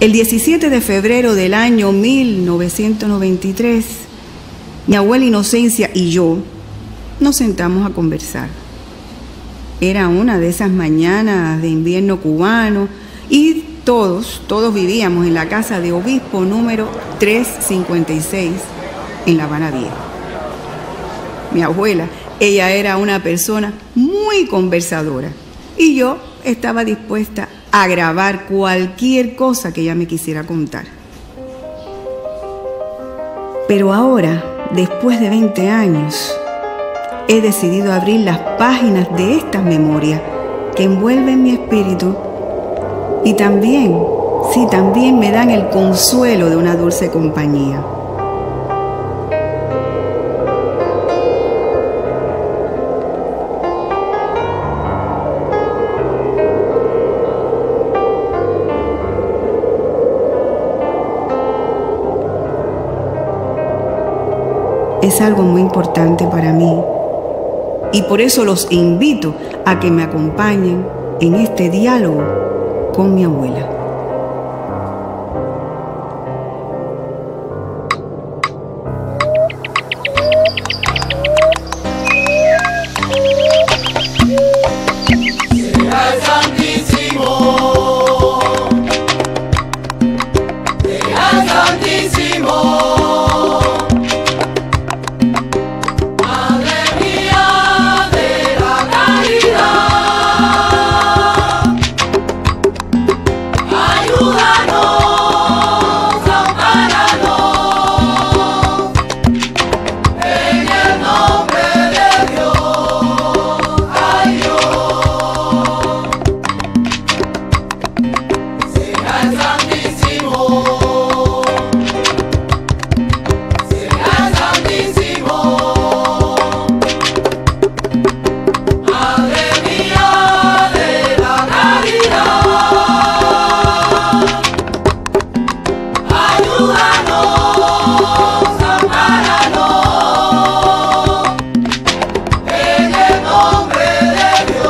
El 17 de febrero del año 1993, mi abuela Inocencia y yo nos sentamos a conversar. Era una de esas mañanas de invierno cubano y todos vivíamos en la casa de Obispo número 356 en La Habana Vieja. Mi abuela, ella era una persona muy conversadora y yo estaba dispuesta a grabar cualquier cosa que ella me quisiera contar. Pero ahora, después de 20 años, he decidido abrir las páginas de estas memorias que envuelven mi espíritu y también me dan el consuelo de una dulce compañía. Es algo muy importante para mí y por eso los invito a que me acompañen en este diálogo con mi abuela.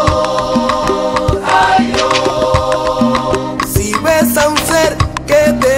Que te